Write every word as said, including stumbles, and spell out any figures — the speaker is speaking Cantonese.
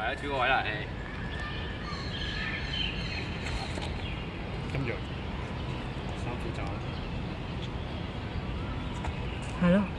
啊，超個位啦你。 咁樣，三副炸。 係咯。